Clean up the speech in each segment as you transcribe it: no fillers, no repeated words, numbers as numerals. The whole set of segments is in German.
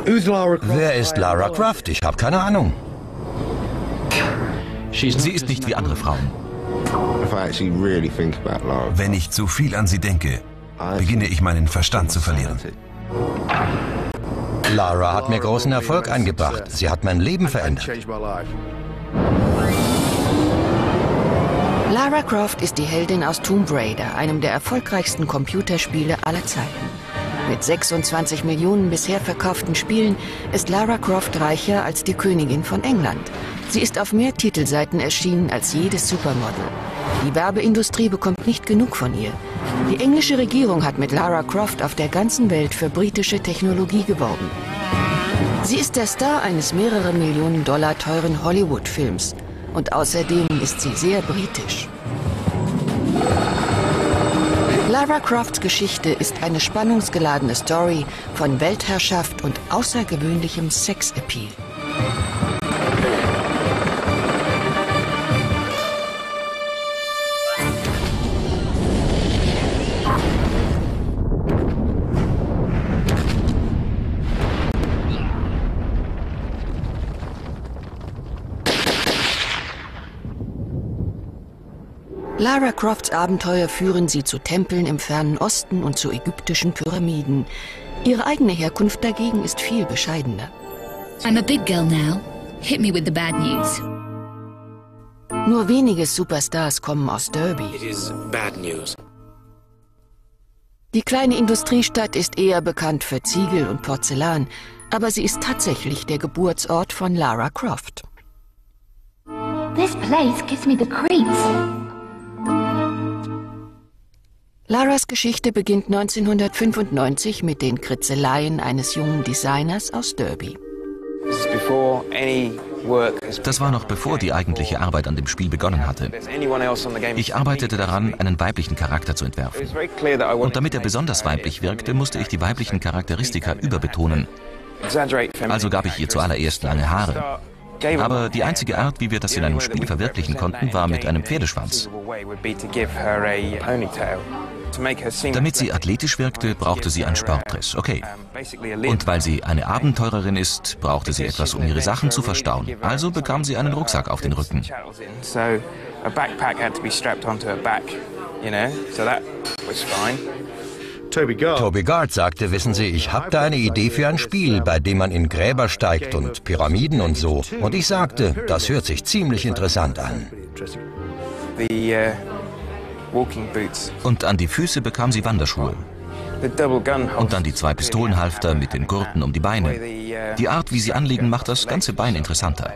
Wer ist Lara Croft? Ich habe keine Ahnung. Sie ist nicht wie andere Frauen. Wenn ich zu viel an sie denke, beginne ich meinen Verstand zu verlieren. Lara hat mir großen Erfolg eingebracht. Sie hat mein Leben verändert. Lara Croft ist die Heldin aus Tomb Raider, einem der erfolgreichsten Computerspiele aller Zeiten. Mit 26 Millionen bisher verkauften Spielen ist Lara Croft reicher als die Königin von England. Sie ist auf mehr Titelseiten erschienen als jedes Supermodel. Die Werbeindustrie bekommt nicht genug von ihr. Die englische Regierung hat mit Lara Croft auf der ganzen Welt für britische Technologie geworben. Sie ist der Star eines mehrere Millionen Dollar teuren Hollywood-Films. Und außerdem ist sie sehr britisch. Lara Crofts Geschichte ist eine spannungsgeladene Story von Weltherrschaft und außergewöhnlichem Sexappeal. Lara Crofts Abenteuer führen sie zu Tempeln im fernen Osten und zu ägyptischen Pyramiden. Ihre eigene Herkunft dagegen ist viel bescheidener. I'm a big girl now. Hit me with the bad news. Nur wenige Superstars kommen aus Derby. It is bad news. Die kleine Industriestadt ist eher bekannt für Ziegel und Porzellan, aber sie ist tatsächlich der Geburtsort von Lara Croft. This place gives me the creeps. Laras Geschichte beginnt 1995 mit den Kritzeleien eines jungen Designers aus Derby. Das war noch bevor die eigentliche Arbeit an dem Spiel begonnen hatte. Ich arbeitete daran, einen weiblichen Charakter zu entwerfen. Und damit er besonders weiblich wirkte, musste ich die weiblichen Charakteristika überbetonen. Also gab ich ihr zuallererst lange Haare. Aber die einzige Art, wie wir das in einem Spiel verwirklichen konnten, war mit einem Pferdeschwanz. Damit sie athletisch wirkte, brauchte sie ein Sportdress, okay. Und weil sie eine Abenteurerin ist, brauchte sie etwas, um ihre Sachen zu verstauen. Also bekam sie einen Rucksack auf den Rücken. Toby Gard sagte, wissen Sie, ich habe da eine Idee für ein Spiel, bei dem man in Gräber steigt und Pyramiden und so. Und ich sagte, das hört sich ziemlich interessant an. Und an die Füße bekam sie Wanderschuhe. Und dann die 2 Pistolenhalfter mit den Gurten um die Beine. Die Art, wie sie anliegen, macht das ganze Bein interessanter.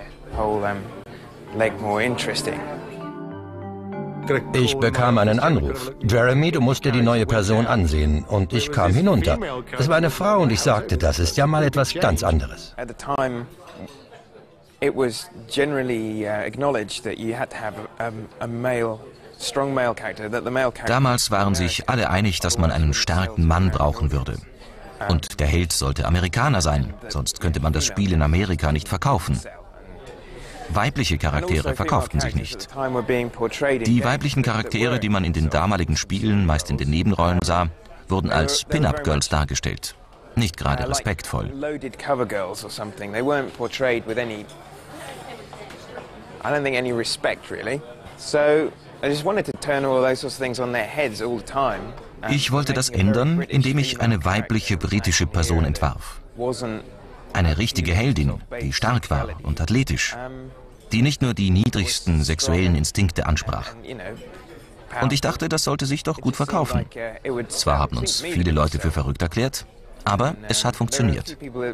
Ich bekam einen Anruf. Jeremy, du musst dir die neue Person ansehen. Und ich kam hinunter. Es war eine Frau und ich sagte, das ist ja mal etwas ganz anderes. Damals waren sich alle einig, dass man einen starken Mann brauchen würde. Und der Held sollte Amerikaner sein, sonst könnte man das Spiel in Amerika nicht verkaufen. Weibliche Charaktere verkauften sich nicht. Die weiblichen Charaktere, die man in den damaligen Spielen, meist in den Nebenrollen sah, wurden als Pin-Up-Girls dargestellt. Nicht gerade respektvoll. Ich wollte das ändern, indem ich eine weibliche britische Person entwarf. Eine richtige Heldin, die stark war und athletisch, die nicht nur die niedrigsten sexuellen Instinkte ansprach. Und ich dachte, das sollte sich doch gut verkaufen. Zwar haben uns viele Leute für verrückt erklärt, aber es hat funktioniert.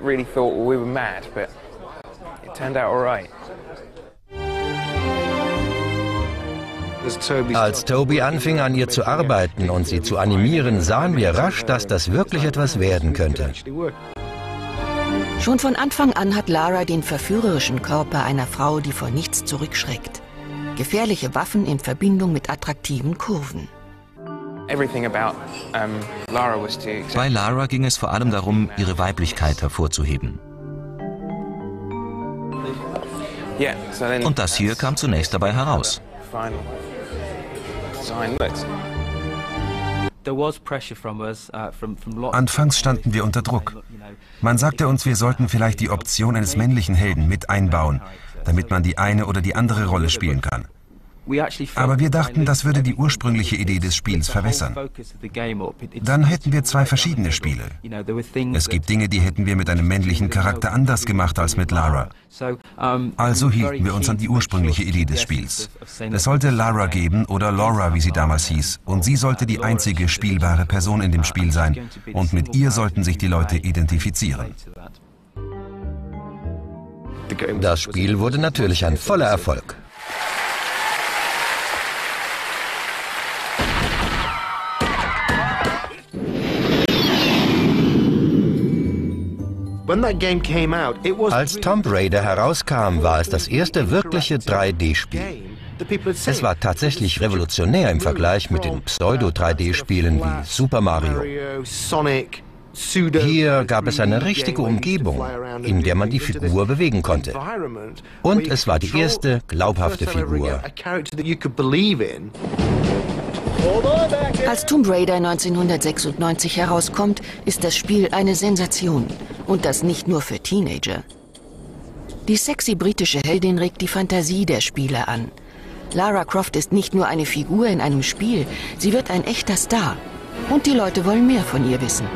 Als Toby anfing, an ihr zu arbeiten und sie zu animieren, sahen wir rasch, dass das wirklich etwas werden könnte. Schon von Anfang an hat Lara den verführerischen Körper einer Frau, die vor nichts zurückschreckt. Gefährliche Waffen in Verbindung mit attraktiven Kurven. Bei Lara ging es vor allem darum, ihre Weiblichkeit hervorzuheben. Und das hier kam zunächst dabei heraus. Anfangs standen wir unter Druck. Man sagte uns, wir sollten vielleicht die Option eines männlichen Helden mit einbauen, damit man die eine oder die andere Rolle spielen kann. Aber wir dachten, das würde die ursprüngliche Idee des Spiels verwässern. Dann hätten wir zwei verschiedene Spiele. Es gibt Dinge, die hätten wir mit einem männlichen Charakter anders gemacht als mit Lara. Also hielten wir uns an die ursprüngliche Idee des Spiels. Es sollte Lara geben, oder Laura, wie sie damals hieß, und sie sollte die einzige spielbare Person in dem Spiel sein, und mit ihr sollten sich die Leute identifizieren. Das Spiel wurde natürlich ein voller Erfolg. Als Tomb Raider herauskam, war es das erste wirkliche 3D-Spiel. Es war tatsächlich revolutionär im Vergleich mit den Pseudo-3D-Spielen wie Super Mario. Hier gab es eine richtige Umgebung, in der man die Figur bewegen konnte. Und es war die erste glaubhafte Figur. Als Tomb Raider 1996 herauskommt, ist das Spiel eine Sensation. Und das nicht nur für Teenager. Die sexy britische Heldin regt die Fantasie der Spieler an. Lara Croft ist nicht nur eine Figur in einem Spiel, sie wird ein echter Star. Und die Leute wollen mehr von ihr wissen.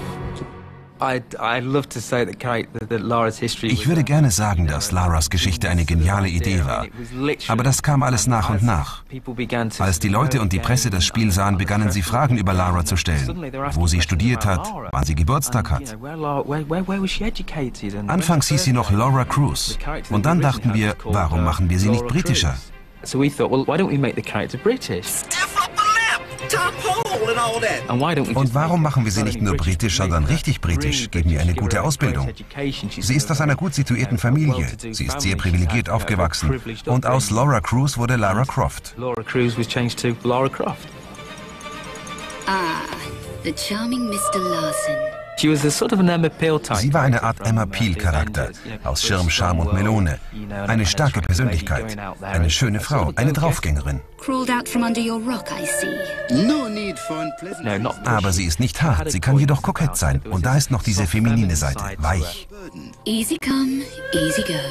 Ich würde gerne sagen, dass Laras Geschichte eine geniale Idee war. Aber das kam alles nach und nach. Als die Leute und die Presse das Spiel sahen, begannen sie Fragen über Lara zu stellen. Wo sie studiert hat, wann sie Geburtstag hat. Anfangs hieß sie noch Laura Cruz. Und dann dachten wir, warum machen wir sie nicht britischer? Und warum machen wir sie nicht nur britisch, sondern richtig britisch, geben ihr eine gute Ausbildung? Sie ist aus einer gut situierten Familie, sie ist sehr privilegiert aufgewachsen und aus Laura Cruz wurde Lara Croft. Ah, the charming Mr. Larson. Sie war eine Art Emma Peel-Charakter, aus Schirm, Charme und Melone. Eine starke Persönlichkeit, eine schöne Frau, eine Draufgängerin. Aber sie ist nicht hart, sie kann jedoch kokett sein. Und da ist noch diese feminine Seite, weich. Easy come, easy go.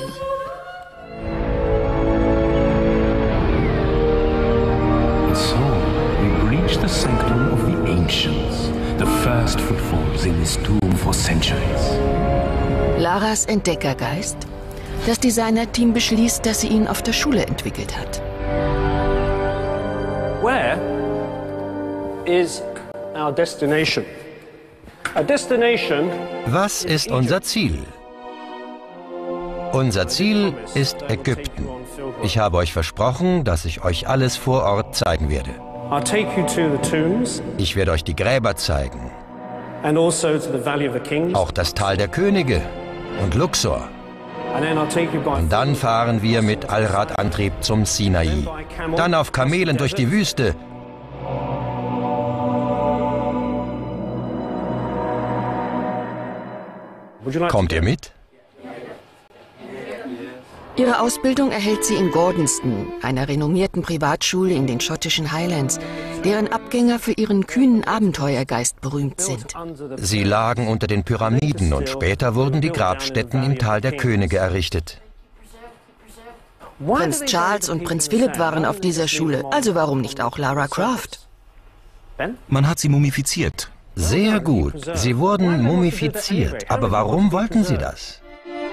And so, we breach the sanctum of the ancients. The first footfalls in this tomb for centuries. Laras Entdeckergeist? Das Designer-Team beschließt, dass sie ihn auf der Schule entwickelt hat. Where is our destination? Our destination. Was ist unser Ziel? Unser Ziel ist Ägypten. Ich habe euch versprochen, dass ich euch alles vor Ort zeigen werde. I'll take you to the tombs. Ich werde euch die Gräber zeigen. And also to the Valley of the Kings. Auch das Tal der Könige und Luxor. And then I'll take you by Und dann fahren wir mit Allradantrieb zum Sinai. Dann auf Kamelen durch die Wüste. Kommt ihr mit? Ihre Ausbildung erhält sie in Gordonston, einer renommierten Privatschule in den schottischen Highlands, deren Abgänger für ihren kühnen Abenteuergeist berühmt sind. Sie lagen unter den Pyramiden und später wurden die Grabstätten im Tal der Könige errichtet. Prinz Charles und Prinz Philipp waren auf dieser Schule, also warum nicht auch Lara Croft? Man hat sie mumifiziert. Sehr gut, sie wurden mumifiziert. Aber warum wollten sie das?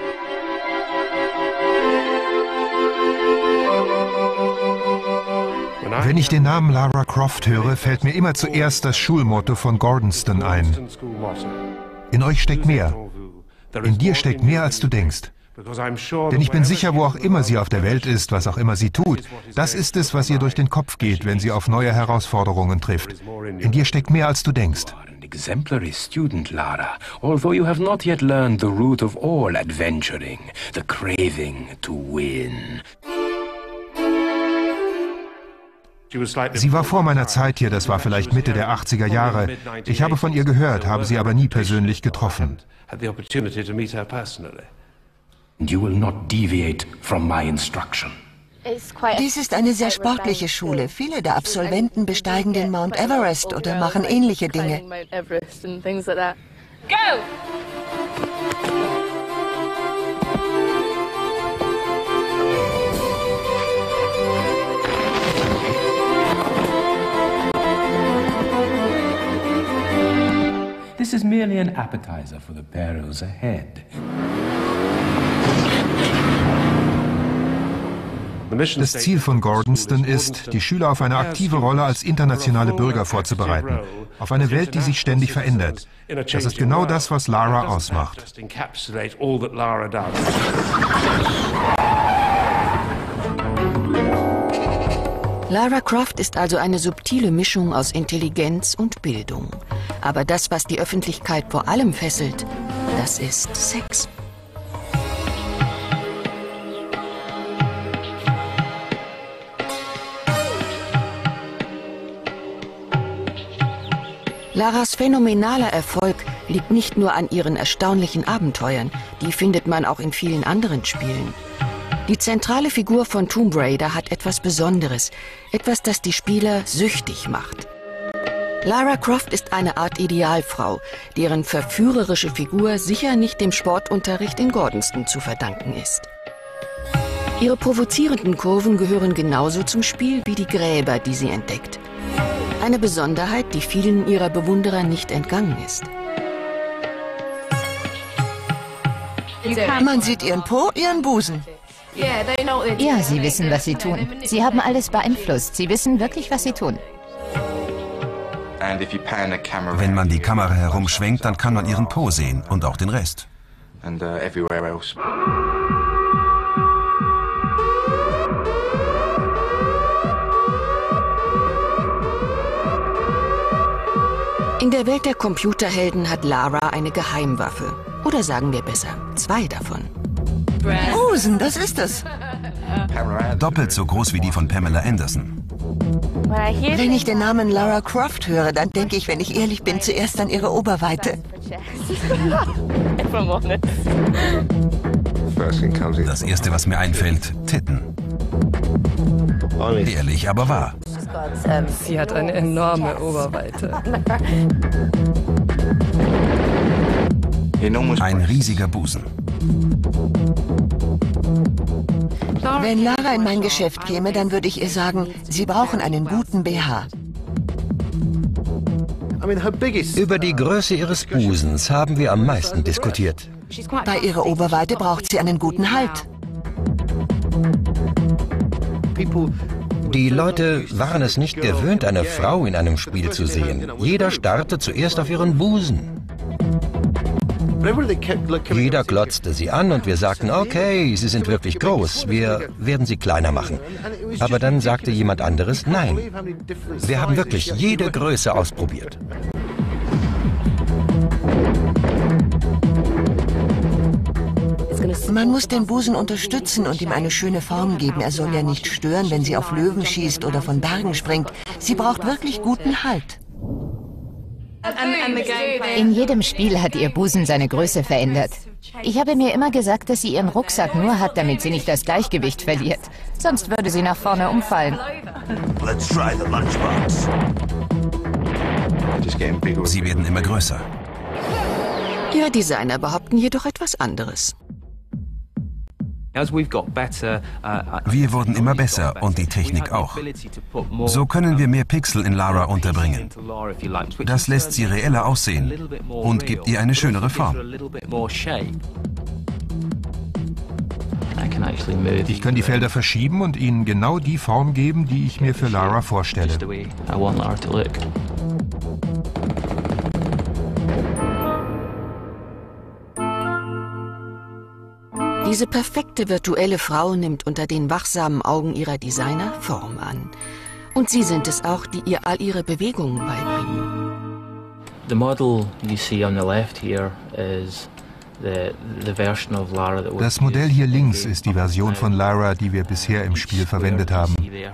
Wenn ich den Namen Lara Croft höre, fällt mir immer zuerst das Schulmotto von Gordonston ein. In euch steckt mehr. In dir steckt mehr, als du denkst. Denn ich bin sicher, wo auch immer sie auf der Welt ist, was auch immer sie tut, das ist es, was ihr durch den Kopf geht, wenn sie auf neue Herausforderungen trifft. In dir steckt mehr, als du denkst. Exemplary student, Lara, although you have not yet learned the root of all adventuring, the craving to win. Sie war vor meiner Zeit hier, das war vielleicht Mitte der 80er Jahre. Ich habe von ihr gehört, habe sie aber nie persönlich getroffen. You will not deviate from my instruction. Dies ist eine sehr sportliche Schule. Viele der Absolventen besteigen den Mount Everest oder machen ähnliche Dinge. Go! This is merely an appetizer for the perils ahead. Das Ziel von Gordonston ist, die Schüler auf eine aktive Rolle als internationale Bürger vorzubereiten, auf eine Welt, die sich ständig verändert. Das ist genau das, was Lara ausmacht. Lara Croft ist also eine subtile Mischung aus Intelligenz und Bildung. Aber das, was die Öffentlichkeit vor allem fesselt, das ist Sex. Laras phänomenaler Erfolg liegt nicht nur an ihren erstaunlichen Abenteuern, die findet man auch in vielen anderen Spielen. Die zentrale Figur von Tomb Raider hat etwas Besonderes, etwas, das die Spieler süchtig macht. Lara Croft ist eine Art Idealfrau, deren verführerische Figur sicher nicht dem Sportunterricht in Gordonston zu verdanken ist. Ihre provozierenden Kurven gehören genauso zum Spiel wie die Gräber, die sie entdeckt. Eine Besonderheit, die vielen ihrer Bewunderer nicht entgangen ist. Man sieht ihren Po, ihren Busen. Ja, sie wissen, was sie tun. Sie haben alles beeinflusst. Sie wissen wirklich, was sie tun. Wenn man die Kamera herumschwenkt, dann kann man ihren Po sehen und auch den Rest. In der Welt der Computerhelden hat Lara eine Geheimwaffe. Oder sagen wir besser, 2 davon. Busen, das ist es. Doppelt so groß wie die von Pamela Anderson. Wenn ich den Namen Lara Croft höre, dann denke ich, wenn ich ehrlich bin, zuerst an ihre Oberweite. Das Erste, was mir einfällt, Titten. Ehrlich, aber wahr. Sie hat eine enorme Oberweite. Ein riesiger Busen. Wenn Lara in mein Geschäft käme, dann würde ich ihr sagen, sie brauchen einen guten BH. Über die Größe ihres Busens haben wir am meisten diskutiert. Bei ihrer Oberweite braucht sie einen guten Halt. Die Leute waren es nicht gewöhnt, eine Frau in einem Spiel zu sehen. Jeder starrte zuerst auf ihren Busen. Jeder glotzte sie an und wir sagten, okay, sie sind wirklich groß, wir werden sie kleiner machen. Aber dann sagte jemand anderes, nein, wir haben wirklich jede Größe ausprobiert. Man muss den Busen unterstützen und ihm eine schöne Form geben. Er soll ja nicht stören, wenn sie auf Löwen schießt oder von Bergen springt. Sie braucht wirklich guten Halt. In jedem Spiel hat ihr Busen seine Größe verändert. Ich habe mir immer gesagt, dass sie ihren Rucksack nur hat, damit sie nicht das Gleichgewicht verliert. Sonst würde sie nach vorne umfallen. Sie werden immer größer. Ihre Designer behaupten jedoch etwas anderes. Wir wurden immer besser und die Technik auch. So können wir mehr Pixel in Lara unterbringen. Das lässt sie reeller aussehen und gibt ihr eine schönere Form. Ich kann die Felder verschieben und ihnen genau die Form geben, die ich mir für Lara vorstelle. Diese perfekte virtuelle Frau nimmt unter den wachsamen Augen ihrer Designer Form an. Und sie sind es auch, die ihr all ihre Bewegungen beibringen. Das Modell hier links ist die Version von Lara, die wir bisher im Spiel verwendet haben.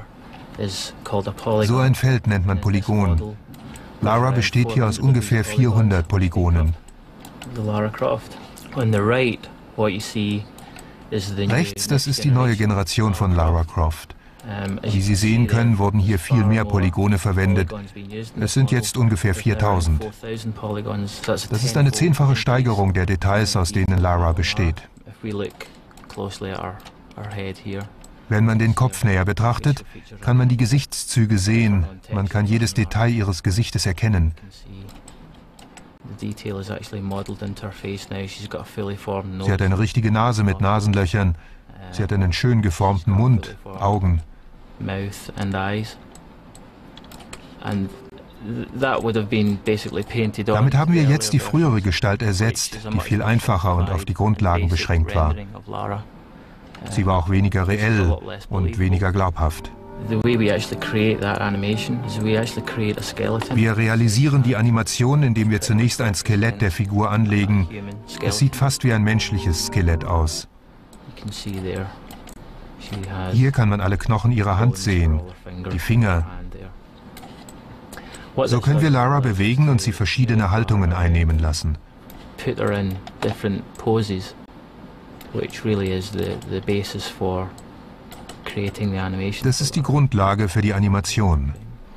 So ein Feld nennt man Polygon. Lara besteht hier aus ungefähr 400 Polygonen. Rechts, das ist die neue Generation von Lara Croft. Wie Sie sehen können, wurden hier viel mehr Polygone verwendet. Es sind jetzt ungefähr 4000. Das ist eine 10-fache Steigerung der Details, aus denen Lara besteht. Wenn man den Kopf näher betrachtet, kann man die Gesichtszüge sehen. Man kann jedes Detail ihres Gesichtes erkennen. Sie hat eine richtige Nase mit Nasenlöchern. Sie hat einen schön geformten Mund, Augen. Damit haben wir jetzt die frühere Gestalt ersetzt, die viel einfacher und auf die Grundlagen beschränkt war. Sie war auch weniger reell und weniger glaubhaft. Wir realisieren die Animation, indem wir zunächst ein Skelett der Figur anlegen. Es sieht fast wie ein menschliches Skelett aus. Hier kann man alle Knochen ihrer Hand sehen, die Finger. So können wir Lara bewegen und sie verschiedene Haltungen einnehmen lassen. Das ist die Grundlage für die Animation.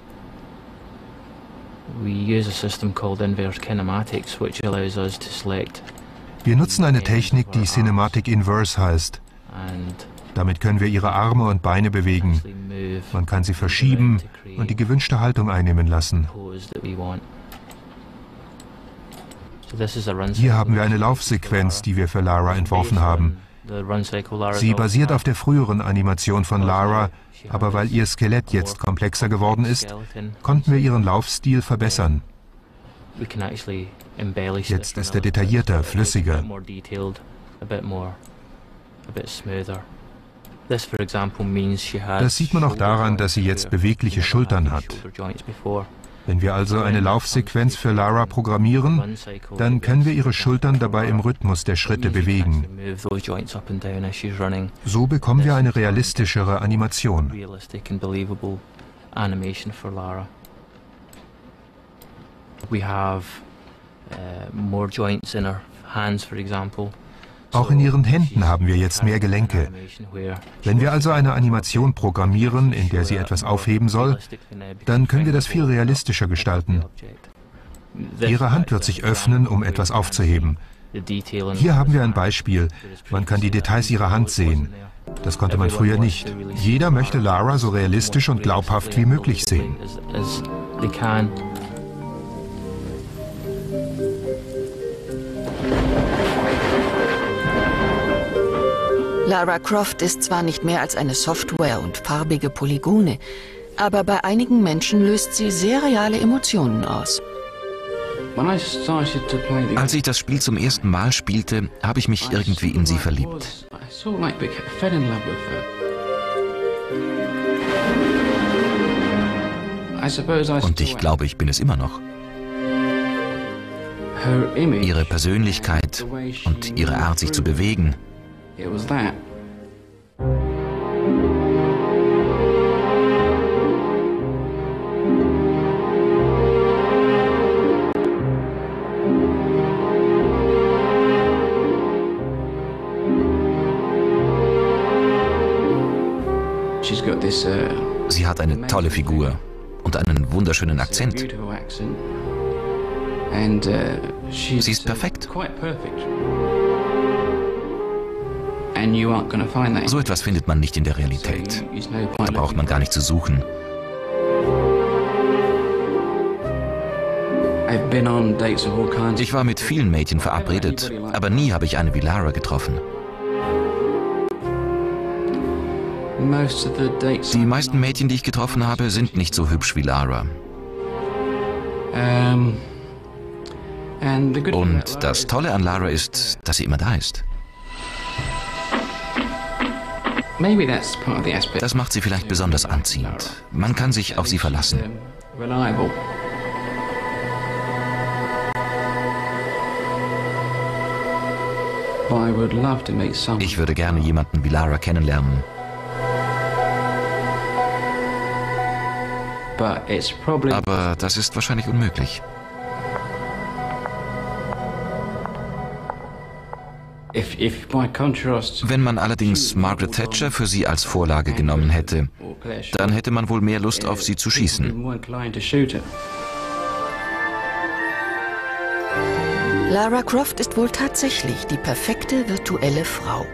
Wir nutzen eine Technik, die Cinematic Inverse heißt. Damit können wir ihre Arme und Beine bewegen. Man kann sie verschieben und die gewünschte Haltung einnehmen lassen. Hier haben wir eine Laufsequenz, die wir für Lara entworfen haben. Sie basiert auf der früheren Animation von Lara, aber weil ihr Skelett jetzt komplexer geworden ist, konnten wir ihren Laufstil verbessern. Jetzt ist er detaillierter, flüssiger. Das sieht man auch daran, dass sie jetzt bewegliche Schultern hat. Wenn wir also eine Laufsequenz für Lara programmieren, dann können wir ihre Schultern dabei im Rhythmus der Schritte bewegen. So bekommen wir eine realistischere Animation. Auch in ihren Händen haben wir jetzt mehr Gelenke. Wenn wir also eine Animation programmieren, in der sie etwas aufheben soll, dann können wir das viel realistischer gestalten. Ihre Hand wird sich öffnen, um etwas aufzuheben. Hier haben wir ein Beispiel. Man kann die Details ihrer Hand sehen. Das konnte man früher nicht. Jeder möchte Lara so realistisch und glaubhaft wie möglich sehen. Lara Croft ist zwar nicht mehr als eine Software und farbige Polygone, aber bei einigen Menschen löst sie sehr reale Emotionen aus. Als ich das Spiel zum ersten Mal spielte, habe ich mich irgendwie in sie verliebt. Und ich glaube, ich bin es immer noch. Ihre Persönlichkeit und ihre Art, sich zu bewegen. It was that. Sie hat eine tolle Figur und einen wunderschönen Akzent. Sie ist perfekt. So etwas findet man nicht in der Realität. Da braucht man gar nicht zu suchen. Ich war mit vielen Mädchen verabredet, aber nie habe ich eine wie Lara getroffen. Die meisten Mädchen, die ich getroffen habe, sind nicht so hübsch wie Lara. Und das Tolle an Lara ist, dass sie immer da ist. Das macht sie vielleicht besonders anziehend. Man kann sich auf sie verlassen. Ich würde gerne jemanden wie Lara kennenlernen. Aber das ist wahrscheinlich unmöglich. Wenn man allerdings Margaret Thatcher für sie als Vorlage genommen hätte, dann hätte man wohl mehr Lust auf sie zu schießen. Lara Croft ist wohl tatsächlich die perfekte virtuelle Frau.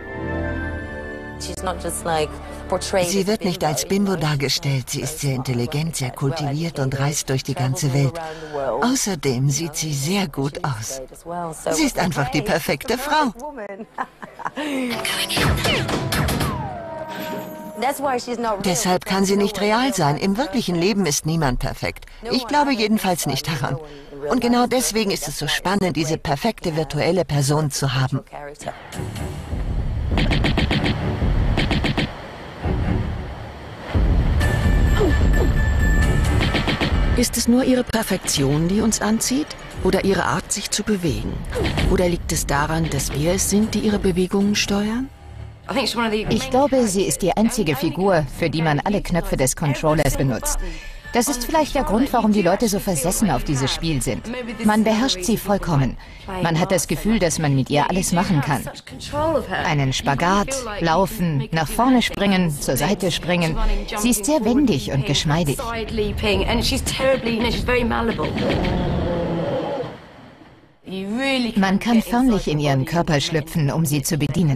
Sie wird nicht als Bimbo dargestellt. Sie ist sehr intelligent, sehr kultiviert und reist durch die ganze Welt. Außerdem sieht sie sehr gut aus. Sie ist einfach die perfekte Frau. Deshalb kann sie nicht real sein. Im wirklichen Leben ist niemand perfekt. Ich glaube jedenfalls nicht daran. Und genau deswegen ist es so spannend, diese perfekte virtuelle Person zu haben. Ist es nur ihre Perfektion, die uns anzieht? Oder ihre Art, sich zu bewegen? Oder liegt es daran, dass wir es sind, die ihre Bewegungen steuern? Ich glaube, sie ist die einzige Figur, für die man alle Knöpfe des Controllers benutzt. Das ist vielleicht der Grund, warum die Leute so versessen auf dieses Spiel sind. Man beherrscht sie vollkommen. Man hat das Gefühl, dass man mit ihr alles machen kann. Einen Spagat, laufen, nach vorne springen, zur Seite springen. Sie ist sehr wendig und geschmeidig. Man kann förmlich in ihren Körper schlüpfen, um sie zu bedienen.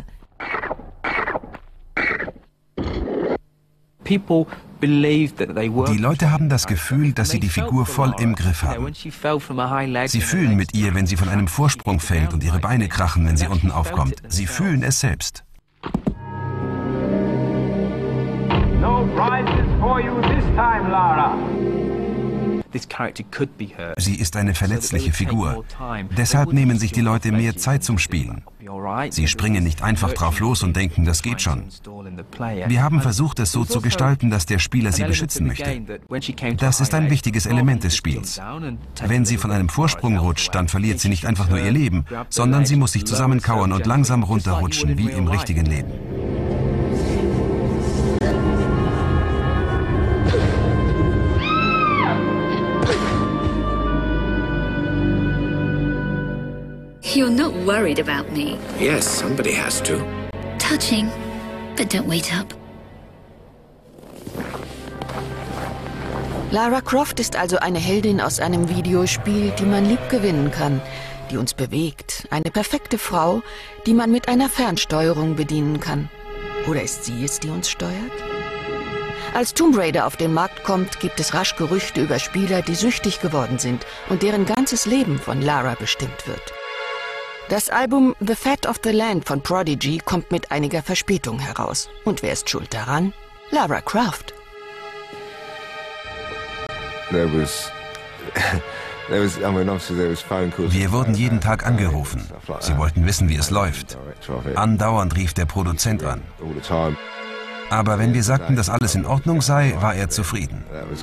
Die Leute haben das Gefühl, dass sie die Figur voll im Griff haben. Sie fühlen mit ihr, wenn sie von einem Vorsprung fällt und ihre Beine krachen, wenn sie unten aufkommt. Sie fühlen es selbst. No prizes for you this time, Lara. Sie ist eine verletzliche Figur. Deshalb nehmen sich die Leute mehr Zeit zum Spielen. Sie springen nicht einfach drauf los und denken, das geht schon. Wir haben versucht, es so zu gestalten, dass der Spieler sie beschützen möchte. Das ist ein wichtiges Element des Spiels. Wenn sie von einem Vorsprung rutscht, dann verliert sie nicht einfach nur ihr Leben, sondern sie muss sich zusammenkauern und langsam runterrutschen, wie im richtigen Leben. You're not worried about me. Yes, somebody has to. Touching, but don't wait up. Lara Croft ist also eine Heldin aus einem Videospiel, die man lieb gewinnen kann, die uns bewegt. Eine perfekte Frau, die man mit einer Fernsteuerung bedienen kann. Oder ist sie es, die uns steuert? Als Tomb Raider auf den Markt kommt, gibt es rasch Gerüchte über Spieler, die süchtig geworden sind und deren ganzes Leben von Lara bestimmt wird. Das Album The Fat of the Land von Prodigy kommt mit einiger Verspätung heraus. Und wer ist schuld daran? Lara Croft. Wir wurden jeden Tag angerufen. Sie wollten wissen, wie es läuft. Andauernd rief der Produzent an. Aber wenn wir sagten, dass alles in Ordnung sei, war er zufrieden.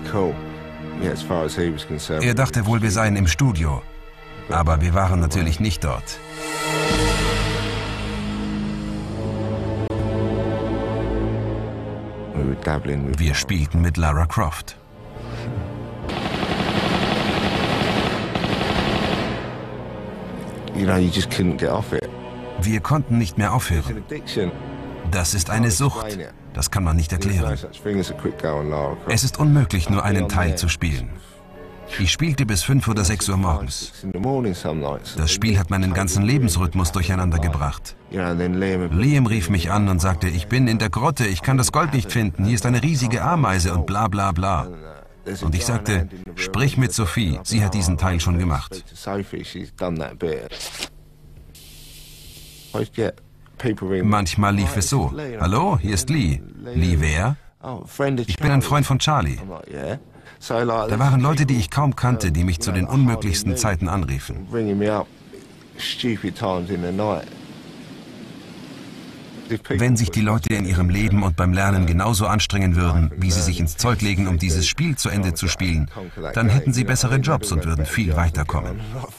Er dachte wohl, wir seien im Studio. Aber wir waren natürlich nicht dort. Wir spielten mit Lara Croft. Wir konnten nicht mehr aufhören. Das ist eine Sucht. Das kann man nicht erklären. Es ist unmöglich, nur einen Teil zu spielen. Ich spielte bis 5 oder 6 Uhr morgens. Das Spiel hat meinen ganzen Lebensrhythmus durcheinander gebracht. Liam rief mich an und sagte, ich bin in der Grotte, ich kann das Gold nicht finden, hier ist eine riesige Ameise und bla bla bla. Und ich sagte, sprich mit Sophie, sie hat diesen Teil schon gemacht. Manchmal lief es so, hallo, hier ist Lee. Lee wer? Ich bin ein Freund von Charlie. Da waren Leute, die ich kaum kannte, die mich zu den unmöglichsten Zeiten anriefen. Wenn sich die Leute in ihrem Leben und beim Lernen genauso anstrengen würden, wie sie sich ins Zeug legen, um dieses Spiel zu Ende zu spielen, dann hätten sie bessere Jobs und würden viel weiterkommen.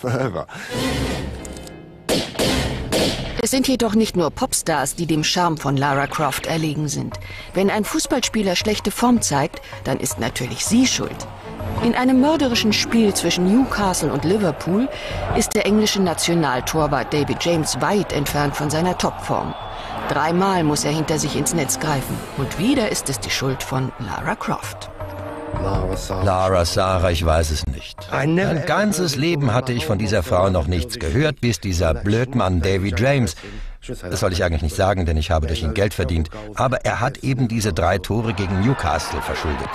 Es sind jedoch nicht nur Popstars, die dem Charme von Lara Croft erlegen sind. Wenn ein Fußballspieler schlechte Form zeigt, dann ist natürlich sie schuld. In einem mörderischen Spiel zwischen Newcastle und Liverpool ist der englische Nationaltorwart David James weit entfernt von seiner Topform. 3-mal muss er hinter sich ins Netz greifen. Und wieder ist es die Schuld von Lara Croft. Lara Sarah, ich weiß es nicht. Mein ganzes Leben hatte ich von dieser Frau noch nichts gehört, bis dieser Blödmann David James. Das soll ich eigentlich nicht sagen, denn ich habe durch ihn Geld verdient. Aber er hat eben diese 3 Tore gegen Newcastle verschuldet.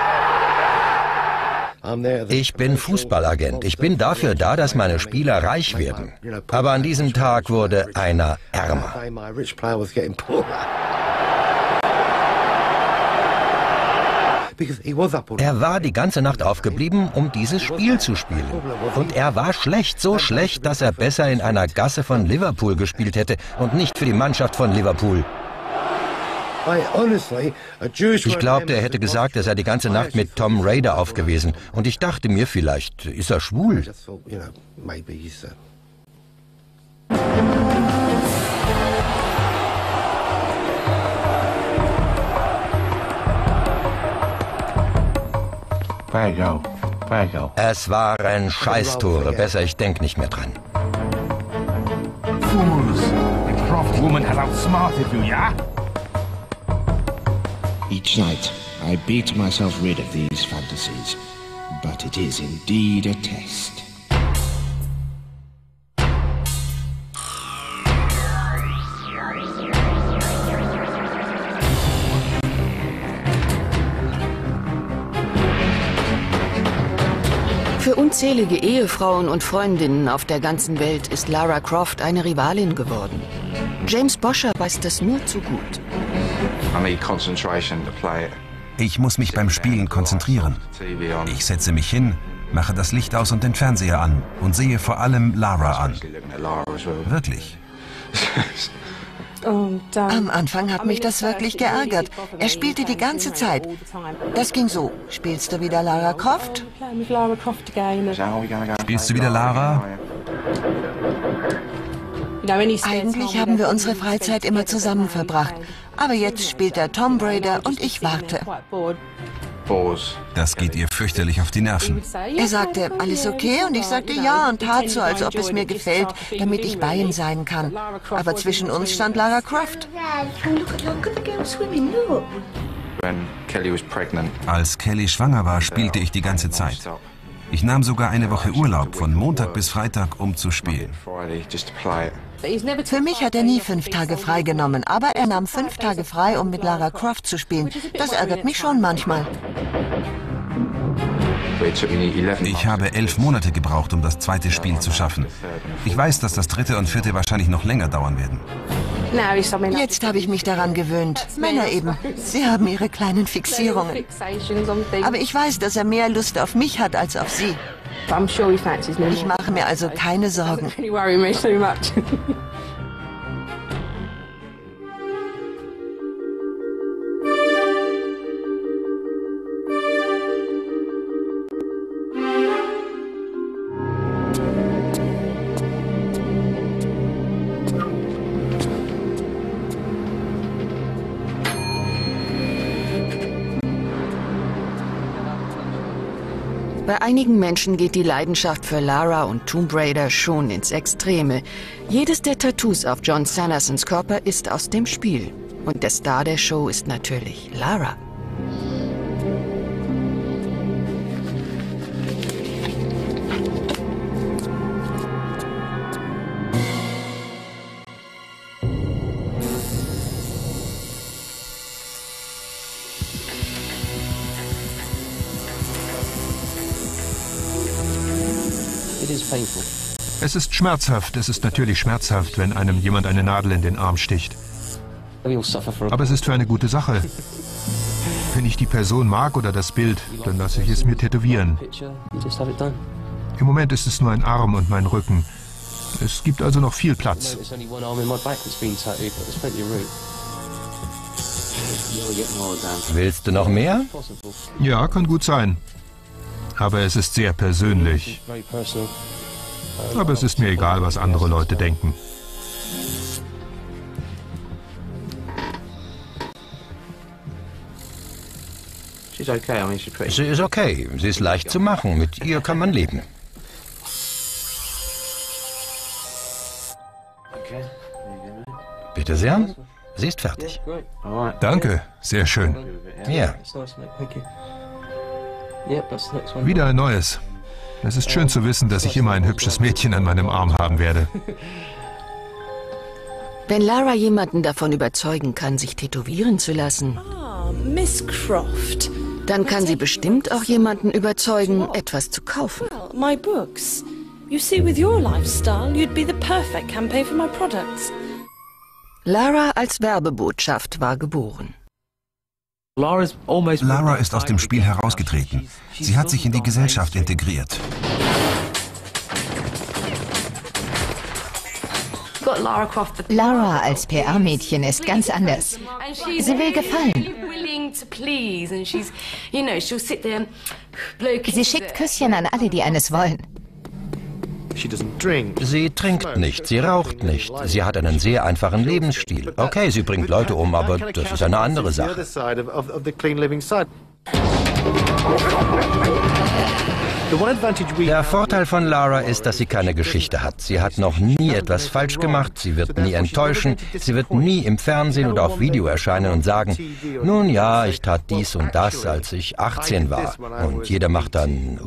Ich bin Fußballagent. Ich bin dafür da, dass meine Spieler reich werden. Aber an diesem Tag wurde einer ärmer. Er war die ganze Nacht aufgeblieben, um dieses Spiel zu spielen. Und er war schlecht, so schlecht, dass er besser in einer Gasse von Liverpool gespielt hätte und nicht für die Mannschaft von Liverpool. Ich glaubte, er hätte gesagt, er sei die ganze Nacht mit Tom Raider aufgewesen. Und ich dachte mir, vielleicht ist er schwul. Es waren Scheißtore. Besser, ich denke nicht mehr dran. Fools! The Croft woman has outsmarted you, yeah? Each night, I beat myself rid of these fantasies. But it is indeed a test. Für unzählige Ehefrauen und Freundinnen auf der ganzen Welt ist Lara Croft eine Rivalin geworden. James Bosher weiß das nur zu gut. Ich muss mich beim Spielen konzentrieren. Ich setze mich hin, mache das Licht aus und den Fernseher an und sehe vor allem Lara an. Wirklich. Am Anfang hat mich das wirklich geärgert. Er spielte die ganze Zeit. Das ging so. Spielst du wieder Lara Croft? Spielst du wieder Lara? Eigentlich haben wir unsere Freizeit immer zusammen verbracht. Aber jetzt spielt er Tomb Raider und ich warte. Das geht ihr fürchterlich auf die Nerven. Er sagte, alles okay? Und ich sagte ja und tat so, als ob es mir gefällt, damit ich bei ihm sein kann. Aber zwischen uns stand Lara Croft. Als Kelly schwanger war, spielte ich die ganze Zeit. Ich nahm sogar eine Woche Urlaub, von Montag bis Freitag, um zu spielen. Für mich hat er nie 5 Tage frei genommen, aber er nahm 5 Tage frei, um mit Lara Croft zu spielen. Das ärgert mich schon manchmal. Ich habe 11 Monate gebraucht, um das zweite Spiel zu schaffen. Ich weiß, dass das 3. und 4. wahrscheinlich noch länger dauern werden. Jetzt habe ich mich daran gewöhnt. Männer eben. Sie haben ihre kleinen Fixierungen. Aber ich weiß, dass er mehr Lust auf mich hat als auf sie. Ich mache mir also keine Sorgen. Bei einigen Menschen geht die Leidenschaft für Lara und Tomb Raider schon ins Extreme. Jedes der Tattoos auf John Sandersons Körper ist aus dem Spiel. Und der Star der Show ist natürlich Lara. Es ist schmerzhaft. Es ist natürlich schmerzhaft, wenn einem jemand eine Nadel in den Arm sticht. Aber es ist für eine gute Sache. Wenn ich die Person mag oder das Bild, dann lasse ich es mir tätowieren. Im Moment ist es nur ein Arm und mein Rücken. Es gibt also noch viel Platz. Willst du noch mehr? Ja, kann gut sein. Aber es ist sehr persönlich. Aber es ist mir egal, was andere Leute denken. Sie ist okay. Sie ist leicht zu machen. Mit ihr kann man leben. Bitte sehr. Sie ist fertig. Danke, sehr schön. Ja. Wieder ein neues. Es ist schön zu wissen, dass ich immer ein hübsches Mädchen an meinem Arm haben werde. Wenn Lara jemanden davon überzeugen kann, sich tätowieren zu lassen, Miss Croft, dann kann sie bestimmt auch jemanden überzeugen, etwas zu kaufen. My books. You see, with your lifestyle, you'd be the perfect campaign for my products. Lara als Werbebotschaft war geboren. Lara ist aus dem Spiel herausgetreten. Sie hat sich in die Gesellschaft integriert. Lara als PR-Mädchen ist ganz anders. Sie will gefallen. Sie schickt Küsschen an alle, die eines wollen. Sie trinkt nicht, sie raucht nicht. Sie hat einen sehr einfachen Lebensstil. Okay, sie bringt Leute um, aber das ist eine andere Sache. Der Vorteil von Lara ist, dass sie keine Geschichte hat. Sie hat noch nie etwas falsch gemacht, sie wird nie enttäuschen, sie wird nie im Fernsehen oder auf Video erscheinen und sagen, nun ja, ich tat dies und das, als ich 18 war. Und jeder macht dann,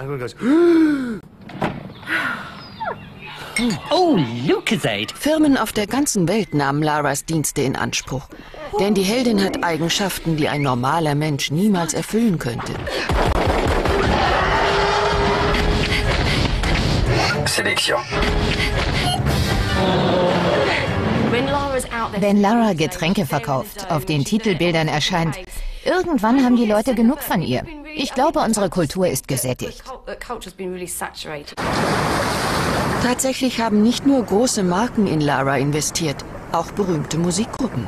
Oh, Lucozade! Firmen auf der ganzen Welt nahmen Laras Dienste in Anspruch. Denn die Heldin hat Eigenschaften, die ein normaler Mensch niemals erfüllen könnte. Selektion. Wenn Lara Getränke verkauft, auf den Titelbildern erscheint, irgendwann haben die Leute genug von ihr. Ich glaube, unsere Kultur ist gesättigt. Tatsächlich haben nicht nur große Marken in Lara investiert, auch berühmte Musikgruppen.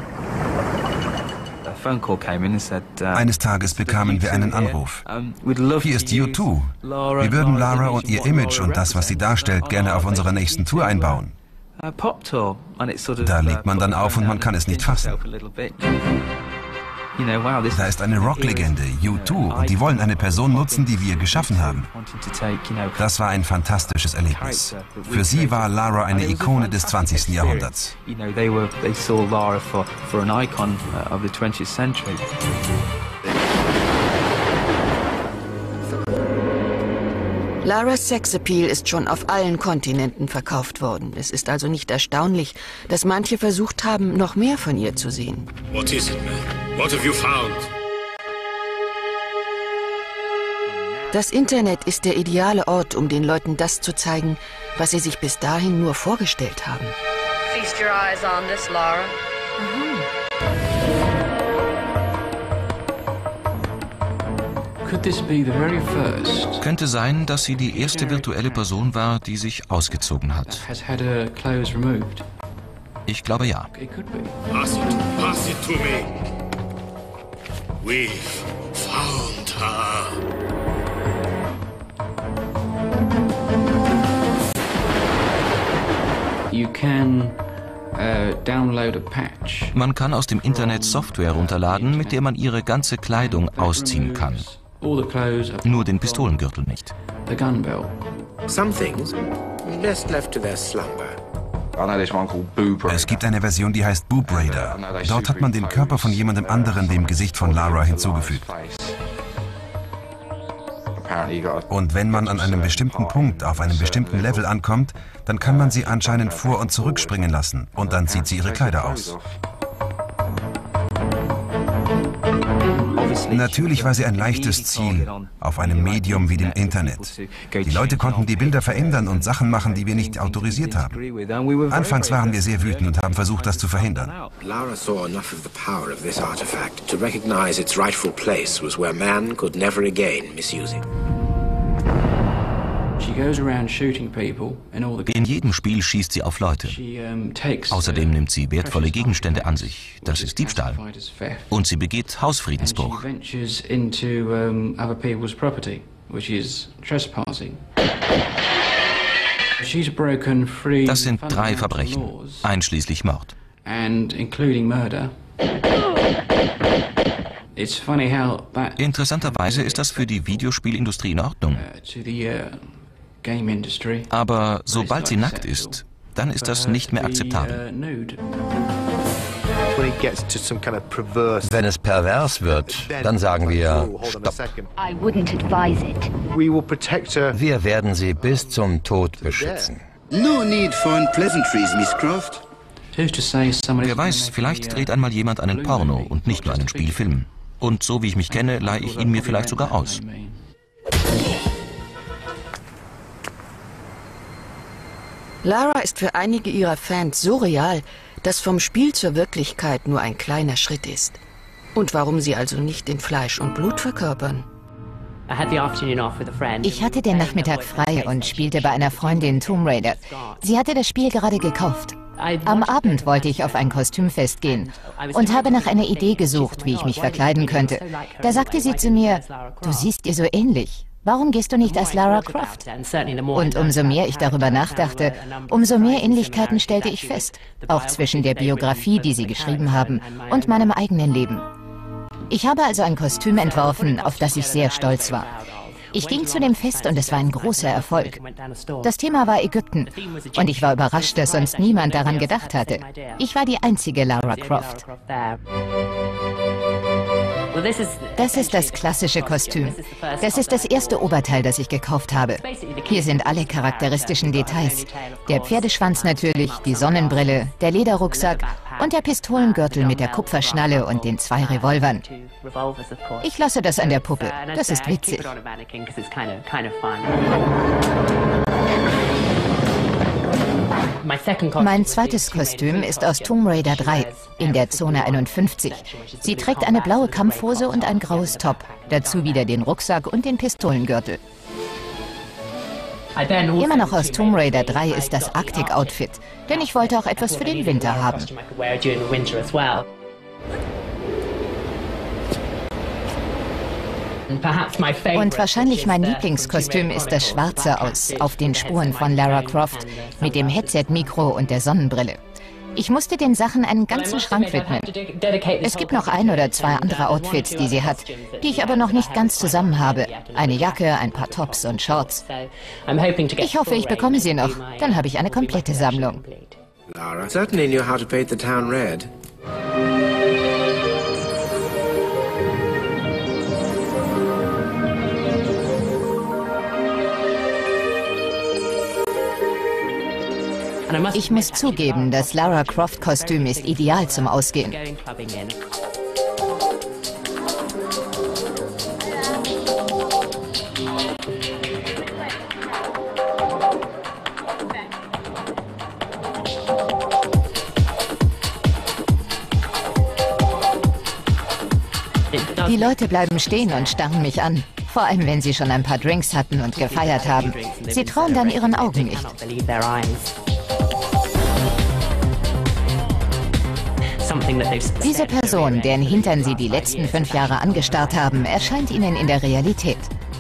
Eines Tages bekamen wir einen Anruf. Hier ist U2. Wir würden Lara und ihr Image und das, was sie darstellt, gerne auf unserer nächsten Tour einbauen. Da legt man dann auf und man kann es nicht fassen. Da ist eine Rocklegende, U2, und die wollen eine Person nutzen, die wir geschaffen haben. Das war ein fantastisches Erlebnis. Für sie war Lara eine Ikone des 20. Jahrhunderts. Laras Sexappeal ist schon auf allen Kontinenten verkauft worden. Es ist also nicht erstaunlich, dass manche versucht haben, noch mehr von ihr zu sehen. What is it, man? What have you found? Das Internet ist der ideale Ort, um den Leuten das zu zeigen, was sie sich bis dahin nur vorgestellt haben. Feast your eyes on this, Lara. Könnte sein, dass sie die erste virtuelle Person war, die sich ausgezogen hat. Ich glaube ja. Pass it to me. We've found her. Man kann aus dem Internet Software runterladen, mit der man ihre ganze Kleidung ausziehen kann. Nur den Pistolengürtel nicht. Some things best left to their slumber. Es gibt eine Version, die heißt Boob Raider. Dort hat man den Körper von jemandem anderen dem Gesicht von Lara hinzugefügt. Und wenn man an einem bestimmten Punkt auf einem bestimmten Level ankommt, dann kann man sie anscheinend vor- und zurückspringen lassen und dann zieht sie ihre Kleider aus. Natürlich war sie ein leichtes Ziel auf einem Medium wie dem Internet. Die Leute konnten die Bilder verändern und Sachen machen, die wir nicht autorisiert haben. Anfangs waren wir sehr wütend und haben versucht, das zu verhindern. Lara saw enough of the power of this artifact to recognize its rightful place was where man could never again misuse it. In jedem Spiel schießt sie auf Leute. Außerdem nimmt sie wertvolle Gegenstände an sich. Das ist Diebstahl. Und sie begeht Hausfriedensbruch. Das sind 3 Verbrechen, einschließlich Mord. Interessanterweise ist das für die Videospielindustrie in Ordnung. Aber sobald sie nackt ist, dann ist das nicht mehr akzeptabel. Wenn es pervers wird, dann sagen wir Stopp. Wir werden sie bis zum Tod beschützen. No need for pleasantries, Miss Croft. Wer weiß, vielleicht dreht einmal jemand einen Porno und nicht nur einen Spielfilm. Und so wie ich mich kenne, leihe ich ihn mir vielleicht sogar aus. Lara ist für einige ihrer Fans so real, dass vom Spiel zur Wirklichkeit nur ein kleiner Schritt ist. Und warum sie also nicht in Fleisch und Blut verkörpern? Ich hatte den Nachmittag frei und spielte bei einer Freundin Tomb Raider. Sie hatte das Spiel gerade gekauft. Am Abend wollte ich auf ein Kostümfest gehen und habe nach einer Idee gesucht, wie ich mich verkleiden könnte. Da sagte sie zu mir, du siehst ihr so ähnlich. Warum gehst du nicht als Lara Croft? Und umso mehr ich darüber nachdachte, umso mehr Ähnlichkeiten stellte ich fest. Auch zwischen der Biografie, die sie geschrieben haben, und meinem eigenen Leben. Ich habe also ein Kostüm entworfen, auf das ich sehr stolz war. Ich ging zu dem Fest und es war ein großer Erfolg. Das Thema war Ägypten und ich war überrascht, dass sonst niemand daran gedacht hatte. Ich war die einzige Lara Croft. Das ist das klassische Kostüm. Das ist das erste Oberteil, das ich gekauft habe. Hier sind alle charakteristischen Details. Der Pferdeschwanz natürlich, die Sonnenbrille, der Lederrucksack und der Pistolengürtel mit der Kupferschnalle und den 2 Revolvern. Ich lasse das an der Puppe. Das ist witzig. Mein zweites Kostüm ist aus Tomb Raider 3, in der Zone 51. Sie trägt eine blaue Kampfhose und ein graues Top, dazu wieder den Rucksack und den Pistolengürtel. Immer noch aus Tomb Raider 3 ist das Arctic-Outfit, denn ich wollte auch etwas für den Winter haben. Und wahrscheinlich mein Lieblingskostüm ist das schwarze aus Auf den Spuren von Lara Croft mit dem Headset-Mikro und der Sonnenbrille. Ich musste den Sachen einen ganzen Schrank widmen. Es gibt noch 1 oder 2 andere Outfits, die sie hat, die ich aber noch nicht ganz zusammen habe. Eine Jacke, ein paar Tops und Shorts. Ich hoffe, ich bekomme sie noch. Dann habe ich eine komplette Sammlung. Lara certainly knew how to paint the town red. Ich muss zugeben, das Lara Croft-Kostüm ist ideal zum Ausgehen. Die Leute bleiben stehen und starren mich an. Vor allem, wenn sie schon ein paar Drinks hatten und gefeiert haben. Sie trauen dann ihren Augen nicht. Diese Person, deren Hintern sie die letzten 5 Jahre angestarrt haben, erscheint ihnen in der Realität.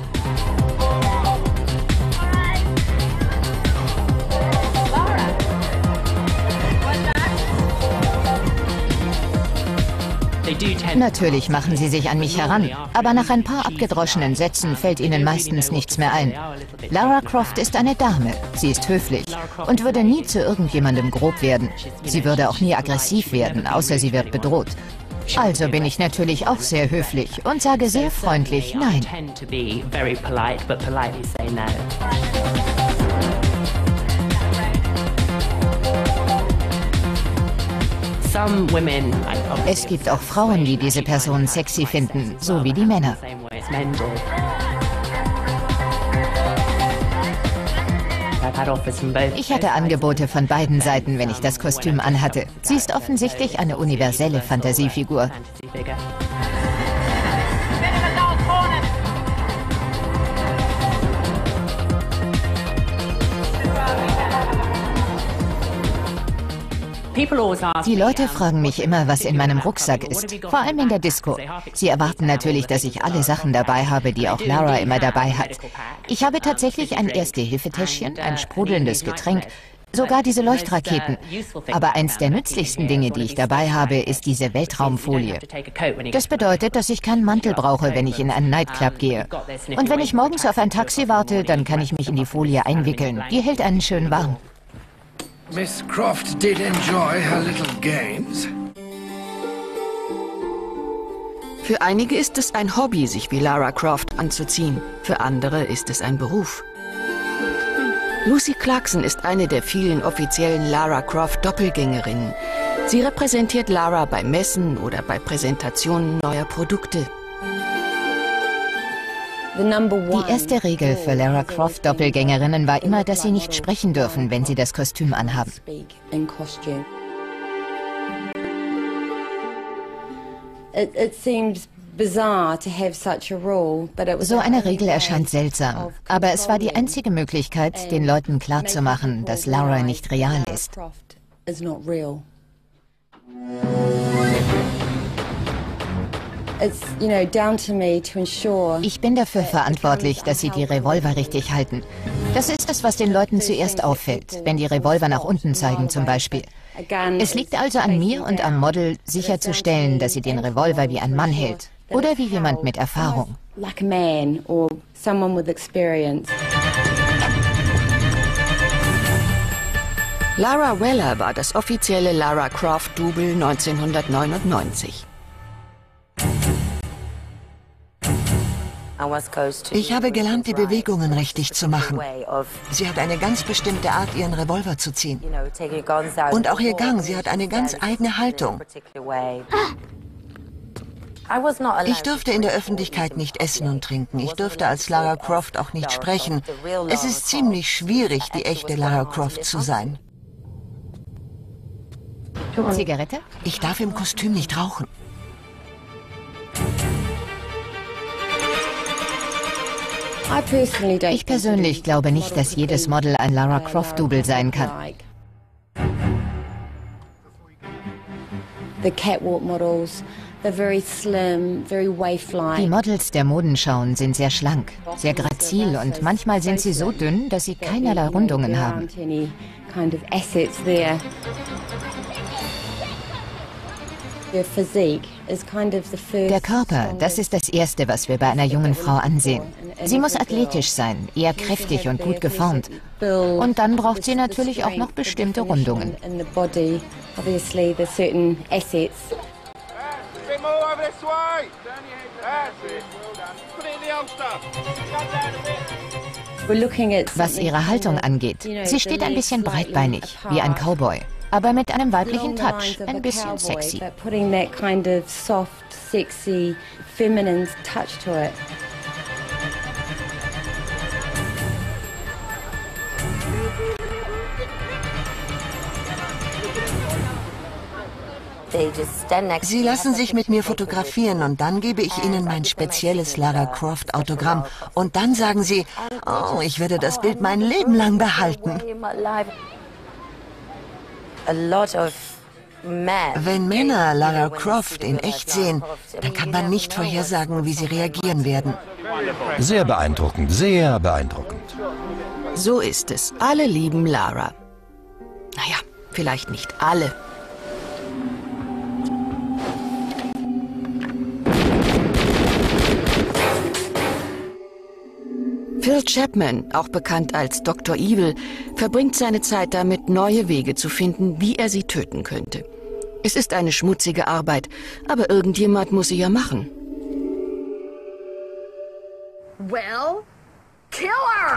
Natürlich machen sie sich an mich heran, aber nach ein paar abgedroschenen Sätzen fällt ihnen meistens nichts mehr ein. Lara Croft ist eine Dame, sie ist höflich und würde nie zu irgendjemandem grob werden. Sie würde auch nie aggressiv werden, außer sie wird bedroht. Also bin ich natürlich auch sehr höflich und sage sehr freundlich Nein. Es gibt auch Frauen, die diese Person sexy finden, so wie die Männer. Ich hatte Angebote von beiden Seiten, wenn ich das Kostüm anhatte. Sie ist offensichtlich eine universelle Fantasiefigur. Die Leute fragen mich immer, was in meinem Rucksack ist, vor allem in der Disco. Sie erwarten natürlich, dass ich alle Sachen dabei habe, die auch Lara immer dabei hat. Ich habe tatsächlich ein Erste-Hilfe-Täschchen, ein sprudelndes Getränk, Sogar diese Leuchtraketen. Aber eins der nützlichsten Dinge, die ich dabei habe, ist diese Weltraumfolie. Das bedeutet, dass ich keinen Mantel brauche, wenn ich in einen Nightclub gehe. Und wenn ich morgens auf ein Taxi warte, dann kann ich mich in die Folie einwickeln. Die hält einen schön warm. Miss Croft did enjoy her little games. Für einige ist es ein Hobby, sich wie Lara Croft anzuziehen. Für andere ist es ein Beruf. Lucy Clarkson ist eine der vielen offiziellen Lara Croft Doppelgängerinnen. Sie repräsentiert Lara bei Messen oder bei Präsentationen neuer Produkte. Die erste Regel für Lara Croft Doppelgängerinnen war immer, dass sie nicht sprechen dürfen, wenn sie das Kostüm anhaben. So eine Regel erscheint seltsam, aber es war die einzige Möglichkeit, den Leuten klarzumachen, dass Lara nicht real ist. Ich bin dafür verantwortlich, dass sie die Revolver richtig halten. Das ist es, was den Leuten zuerst auffällt, wenn die Revolver nach unten zeigen zum Beispiel. Es liegt also an mir und am Model, sicherzustellen, dass sie den Revolver wie ein Mann hält. Oder wie jemand mit Erfahrung. Lara Weller war das offizielle Lara Croft-Double 1999. Ich habe gelernt, die Bewegungen richtig zu machen. Sie hat eine ganz bestimmte Art, ihren Revolver zu ziehen. Und auch ihr Gang, sie hat eine ganz eigene Haltung. Ich durfte in der Öffentlichkeit nicht essen und trinken. Ich durfte als Lara Croft auch nicht sprechen. Es ist ziemlich schwierig, die echte Lara Croft zu sein. Zigarette? Ich darf im Kostüm nicht rauchen. Ich persönlich glaube nicht, dass jedes Model ein Lara Croft-Double sein kann. Die Models der Modenschauen sind sehr schlank, sehr grazil und manchmal sind sie so dünn, dass sie keinerlei Rundungen haben. Der Körper, das ist das Erste, was wir bei einer jungen Frau ansehen. Sie muss athletisch sein, eher kräftig und gut geformt. Und dann braucht sie natürlich auch noch bestimmte Rundungen. Was ihre Haltung angeht, sie steht ein bisschen breitbeinig, wie ein Cowboy. Aber mit einem weiblichen Touch, ein bisschen sexy. Sie lassen sich mit mir fotografieren und dann gebe ich ihnen mein spezielles Lara Croft Autogramm. Und dann sagen sie, oh, ich werde das Bild mein Leben lang behalten. Wenn Männer Lara Croft in echt sehen, dann kann man nicht vorhersagen, wie sie reagieren werden. Sehr beeindruckend, sehr beeindruckend. So ist es. Alle lieben Lara. Naja, vielleicht nicht alle. Phil Chapman, auch bekannt als Dr. Evil, verbringt seine Zeit damit, neue Wege zu finden, wie er sie töten könnte. Es ist eine schmutzige Arbeit, aber irgendjemand muss sie ja machen. Well, kill her!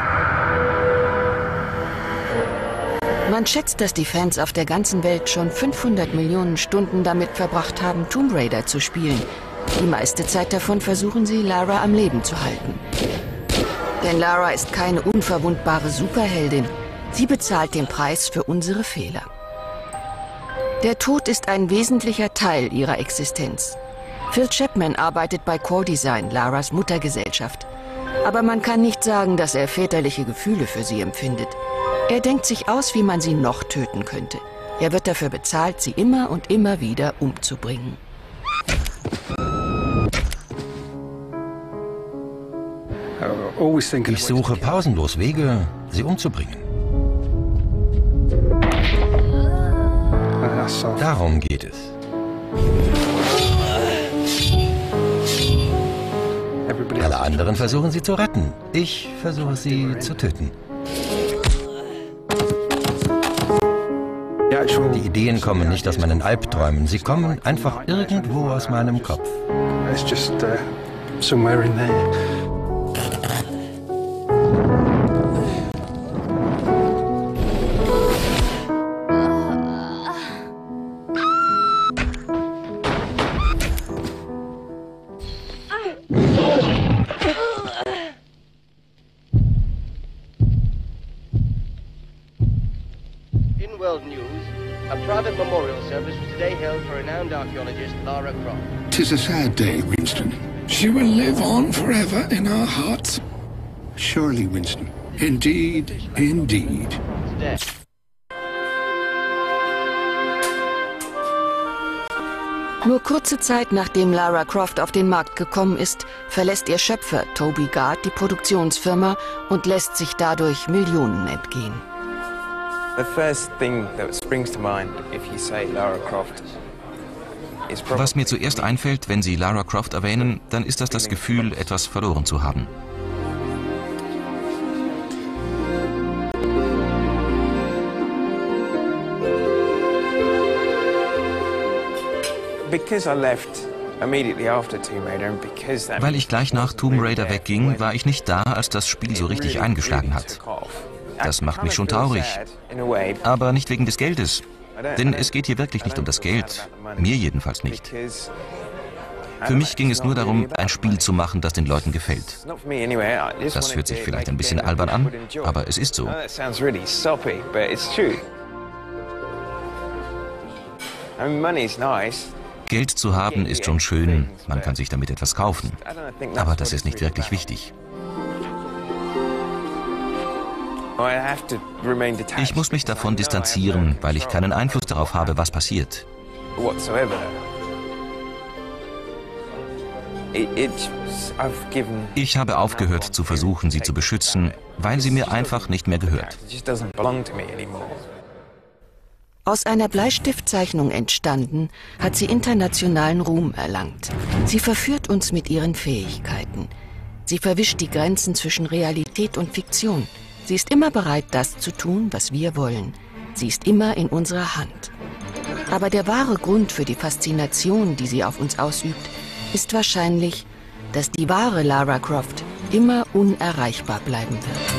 Man schätzt, dass die Fans auf der ganzen Welt schon 500 Millionen Stunden damit verbracht haben, Tomb Raider zu spielen. Die meiste Zeit davon versuchen sie, Lara am Leben zu halten. Denn Lara ist keine unverwundbare Superheldin. Sie bezahlt den Preis für unsere Fehler. Der Tod ist ein wesentlicher Teil ihrer Existenz. Phil Chapman arbeitet bei Core Design, Laras Muttergesellschaft. Aber man kann nicht sagen, dass er väterliche Gefühle für sie empfindet. Er denkt sich aus, wie man sie noch töten könnte. Er wird dafür bezahlt, sie immer und immer wieder umzubringen. Ich suche pausenlos Wege, sie umzubringen. Darum geht es. Alle anderen versuchen sie zu retten. Ich versuche sie zu töten. Die Ideen kommen nicht aus meinen Albträumen. Sie kommen einfach irgendwo aus meinem Kopf. It is a sad day, Winston. She will live on forever in our hearts. Surely, Winston. Indeed, indeed. Nur kurze Zeit nachdem Lara Croft auf den Markt gekommen ist, verlässt ihr Schöpfer Toby Gard die Produktionsfirma und lässt sich dadurch Millionen entgehen. Was mir zuerst einfällt, wenn Sie Lara Croft erwähnen, dann ist das Gefühl, etwas verloren zu haben. Weil ich gleich nach Tomb Raider wegging, war ich nicht da, als das Spiel so richtig eingeschlagen hat. Das macht mich schon traurig. Aber nicht wegen des Geldes. Denn es geht hier wirklich nicht um das Geld. Mir jedenfalls nicht. Für mich ging es nur darum, ein Spiel zu machen, das den Leuten gefällt. Das hört sich vielleicht ein bisschen albern an, aber es ist so. Geld zu haben ist schon schön, man kann sich damit etwas kaufen. Aber das ist nicht wirklich wichtig. Ich muss mich davon distanzieren, weil ich keinen Einfluss darauf habe, was passiert. Ich habe aufgehört zu versuchen, sie zu beschützen, weil sie mir einfach nicht mehr gehört. Aus einer Bleistiftzeichnung entstanden, hat sie internationalen Ruhm erlangt. Sie verführt uns mit ihren Fähigkeiten. Sie verwischt die Grenzen zwischen Realität und Fiktion. Sie ist immer bereit, das zu tun, was wir wollen. Sie ist immer in unserer Hand. Aber der wahre Grund für die Faszination, die sie auf uns ausübt, ist wahrscheinlich, dass die wahre Lara Croft immer unerreichbar bleiben wird.